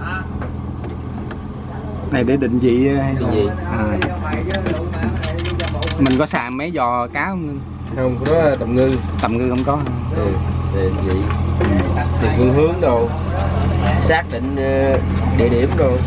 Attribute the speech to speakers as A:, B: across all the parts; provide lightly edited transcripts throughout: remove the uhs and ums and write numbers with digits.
A: Này để định vị hay
B: định vị.
A: Mình có xài mấy giò cá không?
B: Không, có tầm ngư.
A: Tầm ngư không có.
B: Ừ, định vị. Thì phương hướng đồ, xác định địa điểm đồ.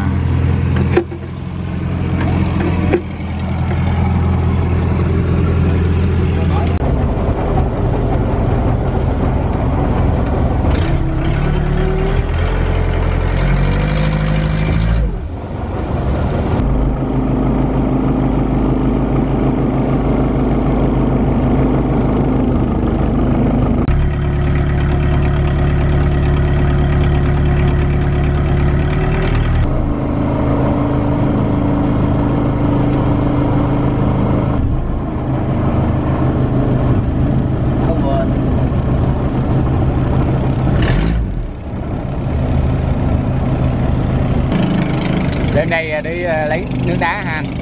A: Lên đây đi lấy nước đá ha anh.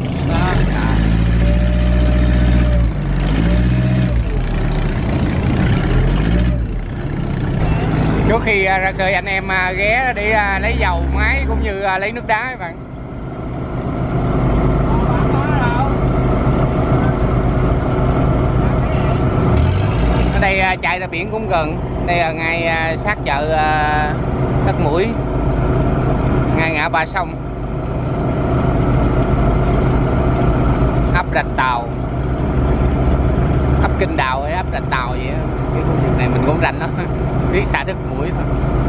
A: Trước khi ra khơi anh em ghé để lấy dầu máy cũng như lấy nước đá các bạn. Ở đây chạy ra biển cũng gần. Đây là ngay sát chợ Đất Mũi, ngay ngã ba sông, ấp Rạch Tàu, ấp Kinh Đào hay ấp Rạch Tàu vậy đó. Cái khu vực này mình cũng rành lắm, biết xã Đất Mũi thôi.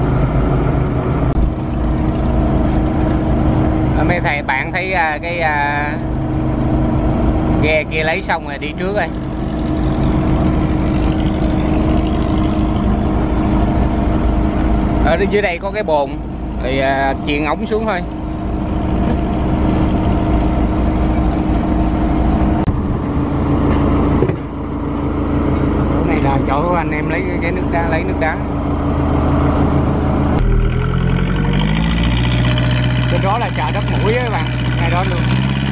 A: Mấy thầy bạn thấy cái ghe kia lấy xong rồi đi trước rồi. Ở dưới đây có cái bồn thì chuyền ống xuống thôi. Chỗ này là chỗ của anh em lấy cái nước đá, lấy nước đá. Bên đó là chợ Đất Mũi á các bạn, ngay đó luôn.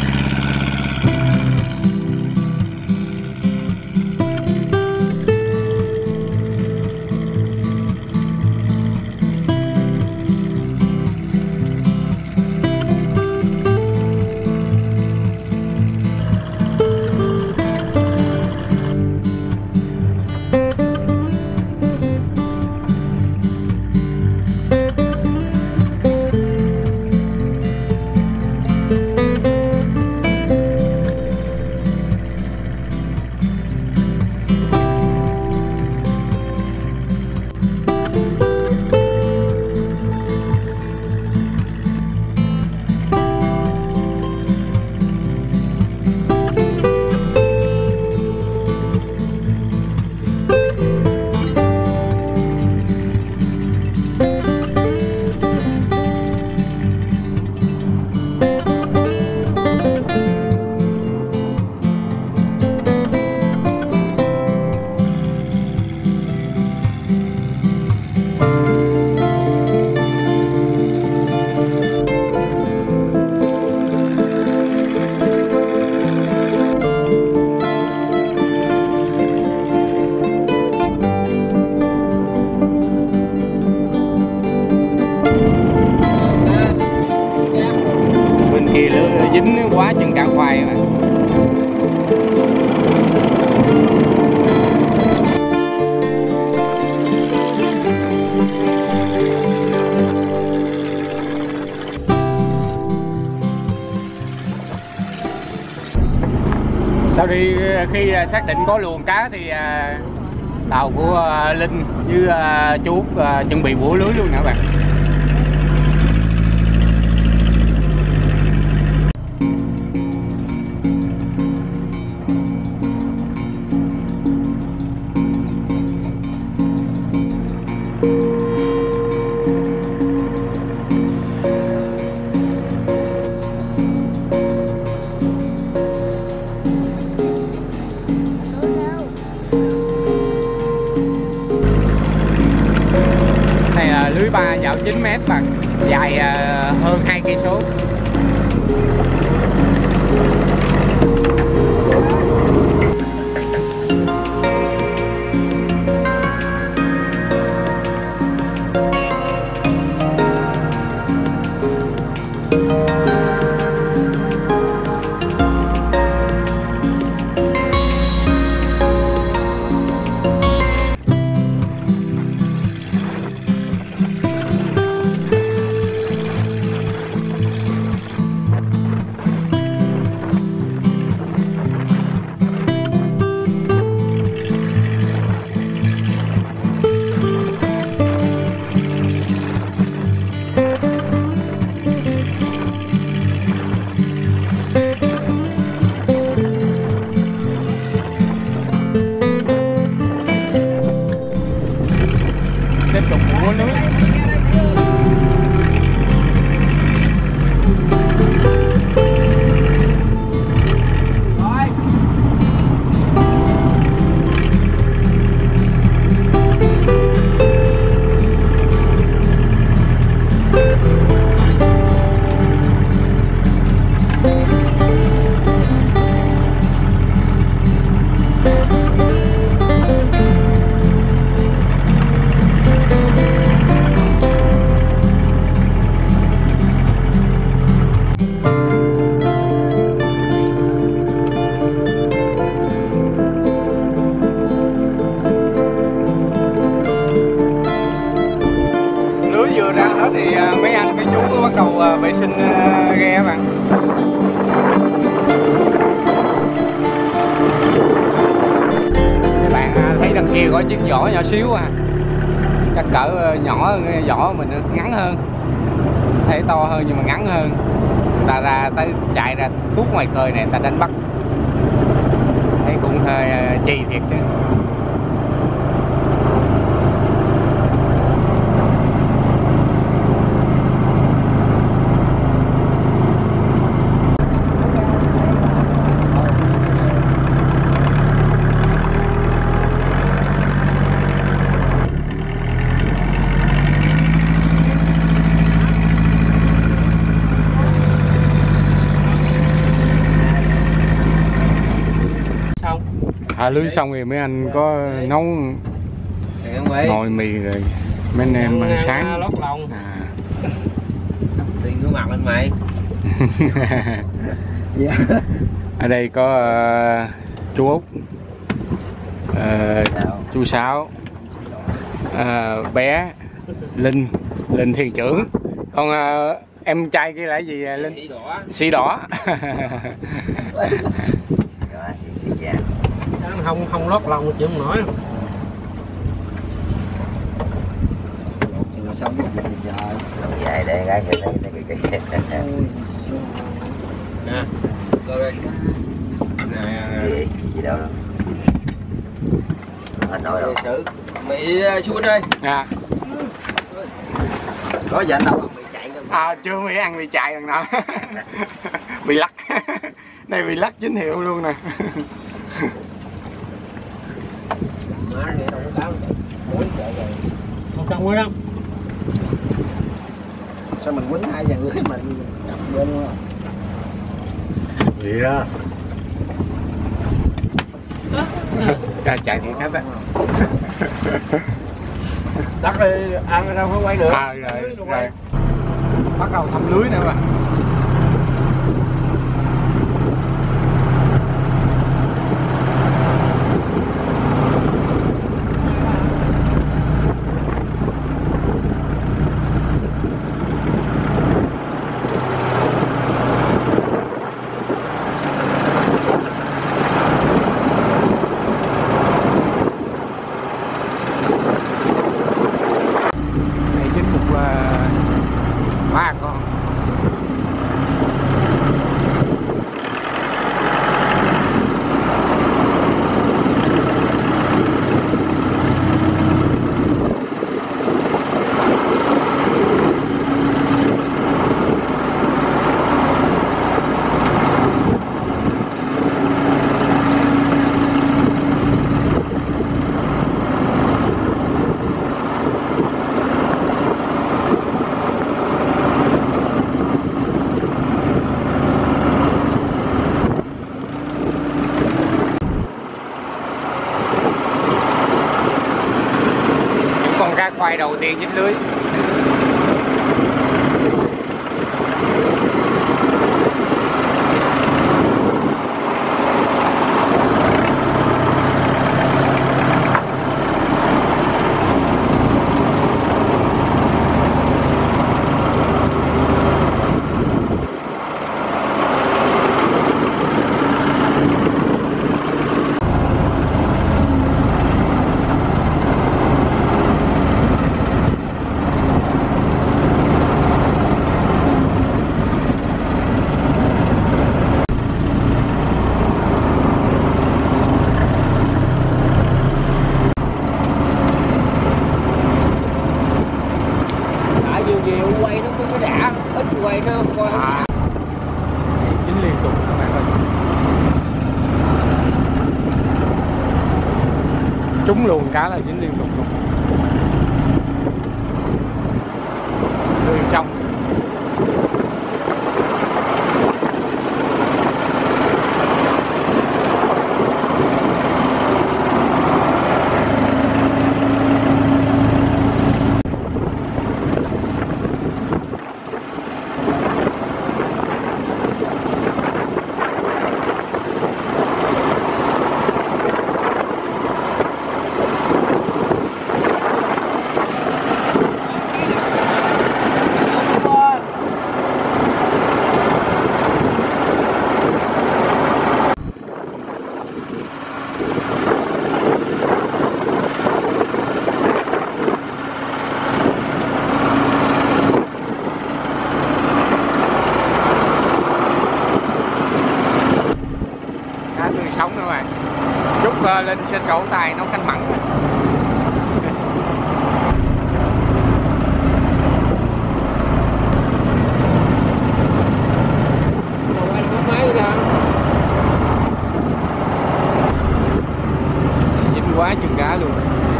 A: Dính quá chừng cá khoai mà. Sau khi xác định có luồng cá thì tàu của Linh với chú Út chuẩn bị bủa lưới luôn nè các bạn. Lưới 3 dạo 9 mét bằng dài hơn 2 cây số. chục của nước. Thì mấy anh mấy chú bắt đầu vệ sinh ghe các bạn. Các bạn thấy đằng kia có chiếc vỏ nhỏ xíu à, chắc cỡ nhỏ vỏ mình ngắn hơn, thể to hơn nhưng mà ngắn hơn. Người ta ra tới chạy ra tuốt ngoài khơi này người ta đánh bắt, thấy cũng hơi chì thiệt chứ. Hạ lưới xong thì mấy anh có nấu nồi mì rồi mấy anh em ăn sáng.
B: Lót lòng. Xin cái mặt lên mày.
A: Ở đây có chú Út, chú Sáu, bé Linh thuyền trưởng, còn em trai kia là gì Linh? Sĩ đỏ.
B: Không lót lòng chịu không nổi.
C: Xong rồi
D: vậy để cái
B: nè coi đây
D: gì gì đâu anh nói đâu
B: mày xuống đây
C: có gì anh đâu bị chạy đâu.
A: Chưa mới ăn bị chạy lần nào. Bị lắc. Đây bị lắc chính hiệu luôn nè.
B: không trong mới đâu.
C: Sao mình quýnh hai dàn lưới mình cặp bên luôn không?
A: Vậy đó. Chạy thiệt hết á.
B: Đất đi ăn đâu có quay được.
A: Rồi. Bắt đầu thăm lưới nữa mà. Ba con. Quay đầu tiên dính lưới. búng luôn cá là dính liên tục luôn. Đường trong. Sống nữa bạn. Chút lên trên cổ tay nấu canh mặn. Dính quá chừng cá luôn.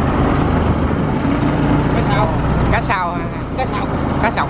A: Cá sao? Cá sao ha? Cá sọc. Cá sọc.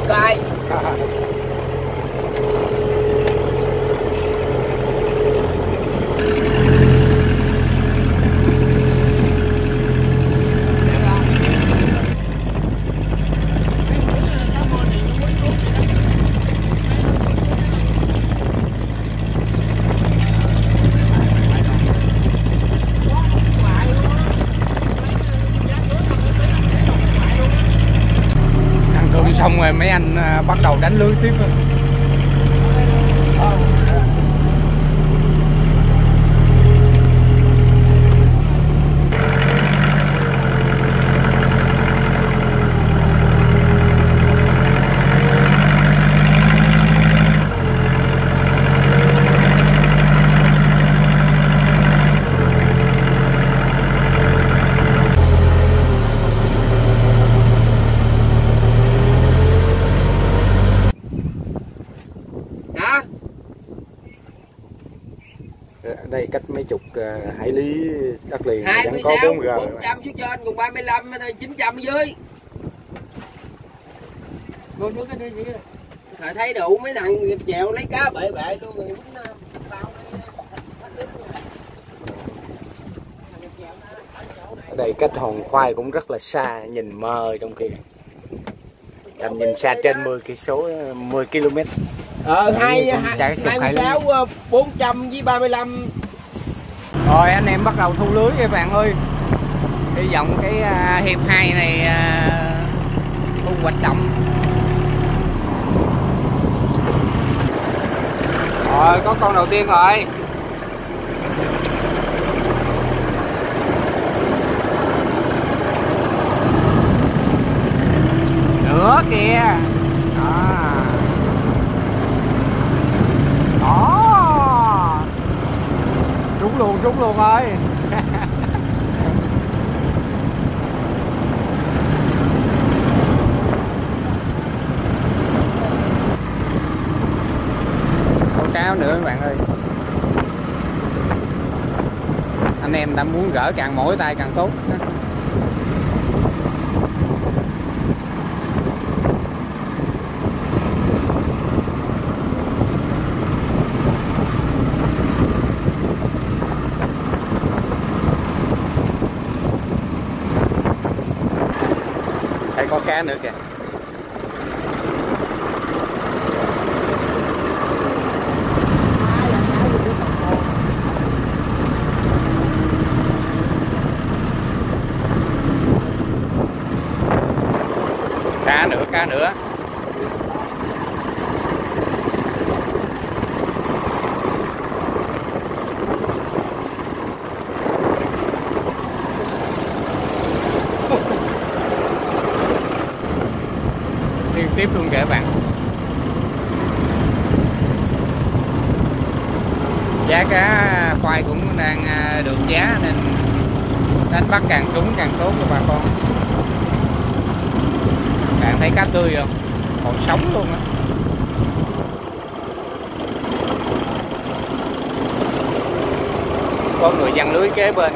B: coi.
A: Xong rồi mấy anh bắt đầu đánh lưới tiếp rồi. Đây cách mấy chục hải lý đất liền vẫn có 4G.
B: 400 xuống trên, còn 35 900 ở dưới. Thời thấy đủ mấy thằng chèo lấy cá bể bể luôn rồi.
A: Ở đây cách hòn khoai cũng rất là xa, nhìn mờ trong kia. Tầm nhìn xa trên 10 km.
B: 26 400 với 35.
A: Rồi anh em bắt đầu thu lưới các bạn ơi. Hy vọng cái hiệp 2 này thu hoạch đậm. Rồi có con đầu tiên rồi. Nữa kìa. Đó. Trúng luôn ơi. Con cáo nữa các bạn ơi. Anh em đã muốn gỡ càng mỏi tay càng tốt. Có cá nữa kìa. Cá nữa. Liên tiếp luôn kìa các bạn. Giá cá khoai cũng đang được giá nên đánh bắt càng trúng càng tốt cho bà con. Bạn thấy cá tươi không? Còn sống luôn á. Có người giăng lưới kế bên.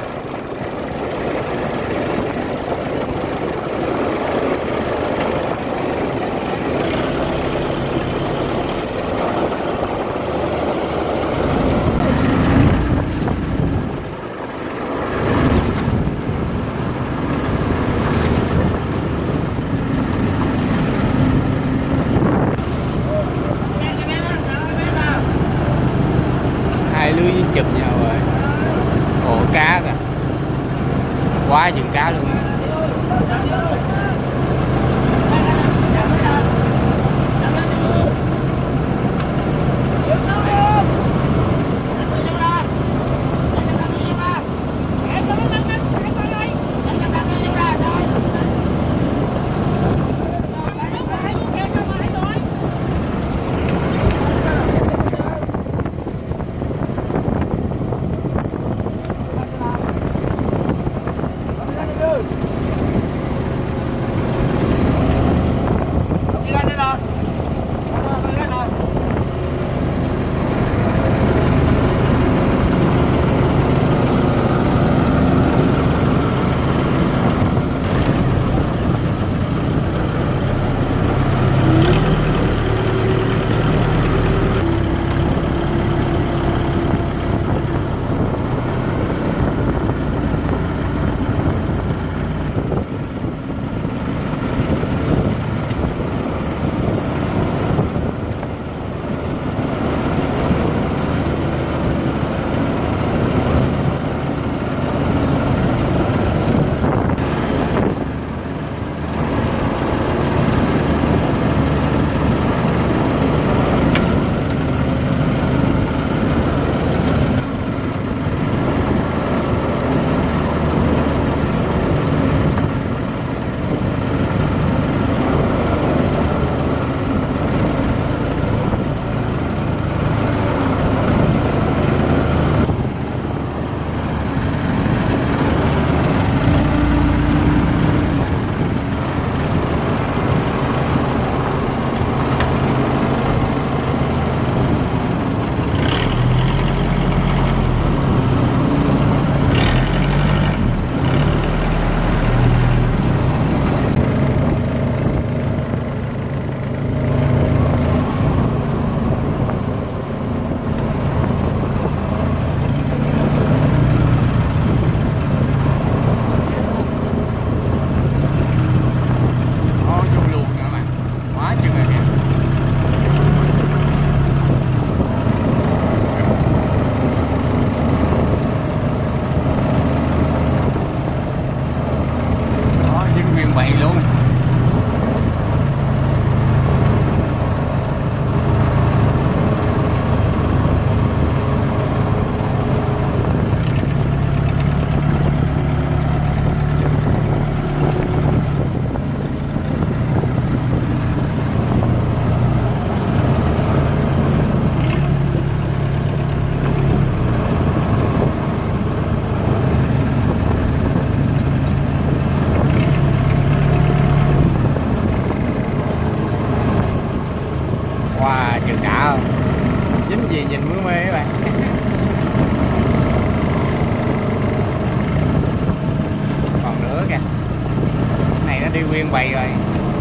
A: Lưới chụp nhau rồi. Ồ cá kìa. Quá chừng cá luôn. gì nhìn mới mê các bạn. Còn nữa kìa, cái này nó đi nguyên bầy rồi.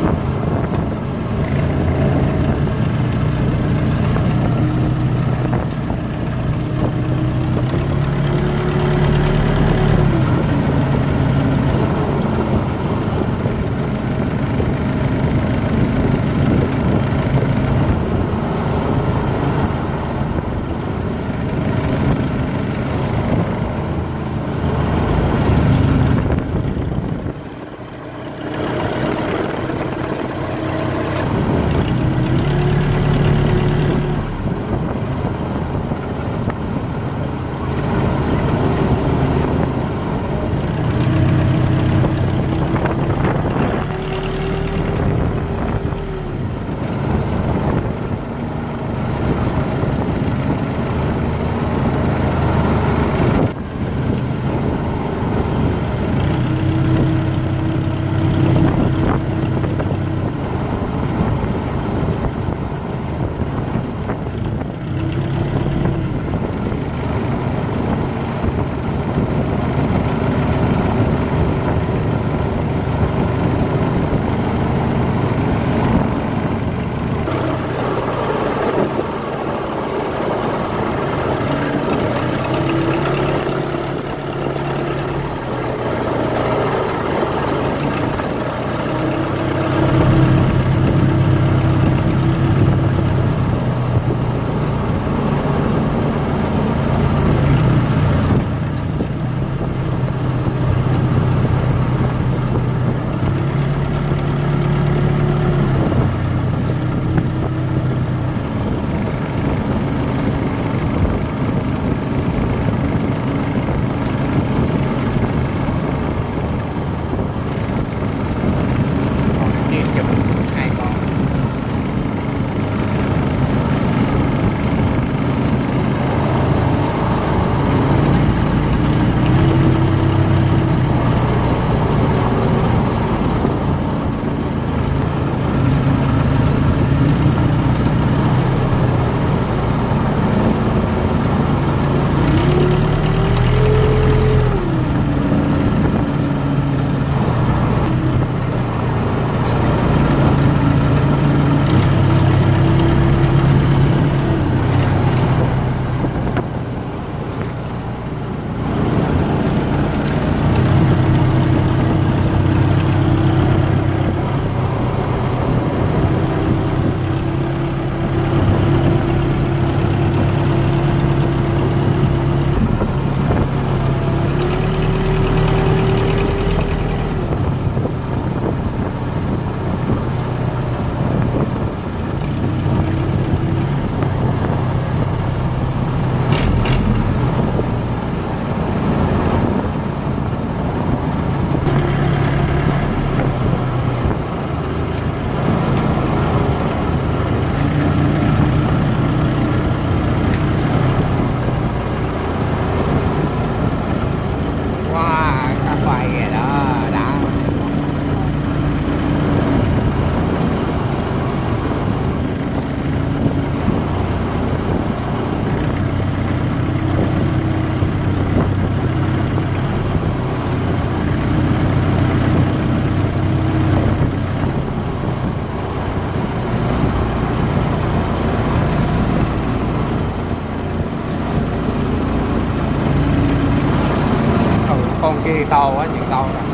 A: kia to quá, chuyện to rồi.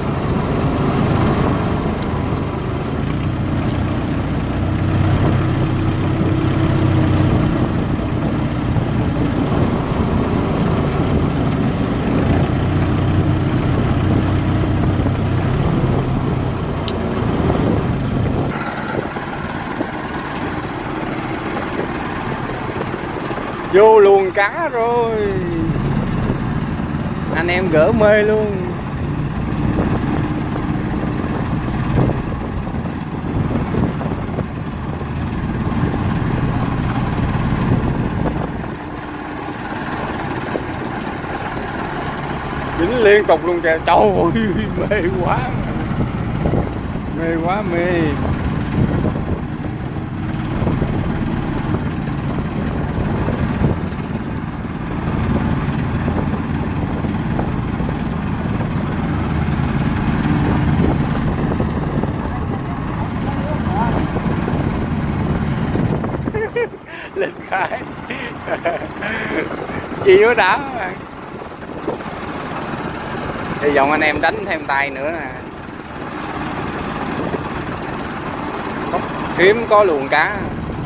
A: Vô luồng cá rồi, anh em gỡ mê luôn. Dính liên tục luôn kìa, trời ơi mê quá, mê quá mê. phải. Chi quá đã. Hy vọng anh em đánh thêm tay nữa nè. Hiếm có luồng cá.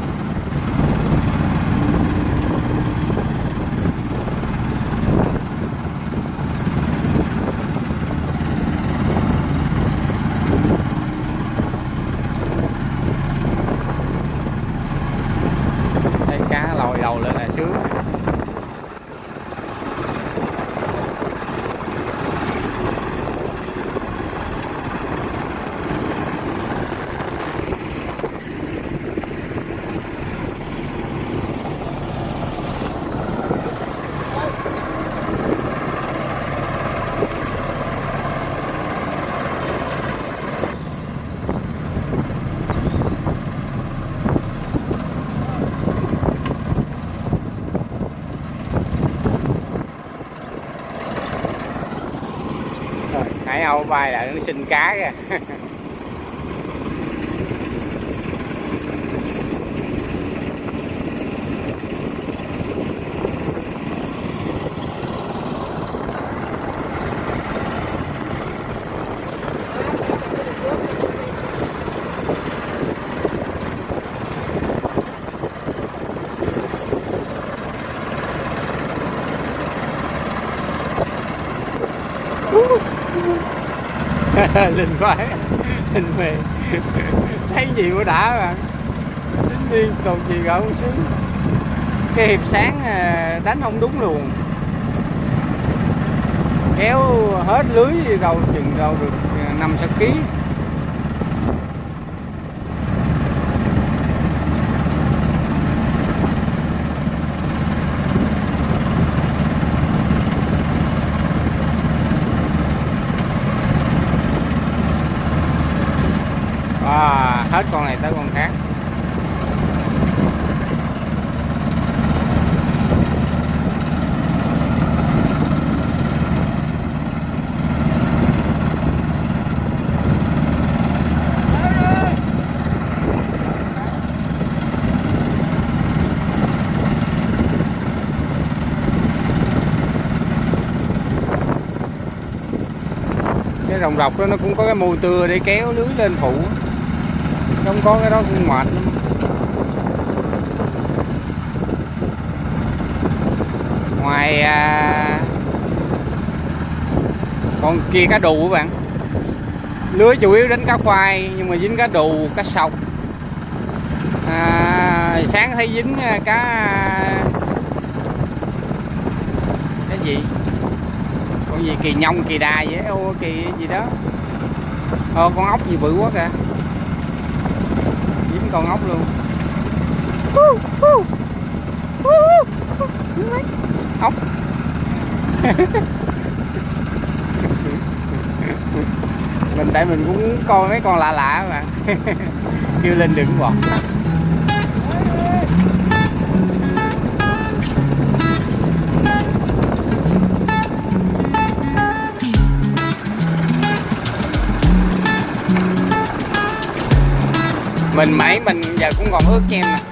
A: Thấy cá lòi đầu lên là sướng. Hải Âu bay lại nó xin cá kìa. Linh quái, linh mê. Thấy gì cũng đã bạn. Đánh liên tục gì gỡ không sướng. Cái hiệp sáng đánh không đúng luôn. Kéo hết lưới đâu chừng đâu được 5-6 kg. Hết con này tới con khác. Cái rồng rọc đó nó cũng có cái mồi tưa để kéo lưới lên phụ. Không có cái đó cũng mệt lắm. Ngoài con kia cá đù các bạn. Lưới chủ yếu đánh cá khoai nhưng mà dính cá đù, cá sọc. Sáng thấy dính cá gì? Con gì kỳ nhông, kỳ đài vậy, kỳ gì đó. Con ốc gì bự quá kìa. Dính con ốc luôn. Ốc. Tại mình cũng muốn coi mấy con lạ lạ mà. Kêu lên đừng bọt. Mình giờ cũng còn ướt nhem nè.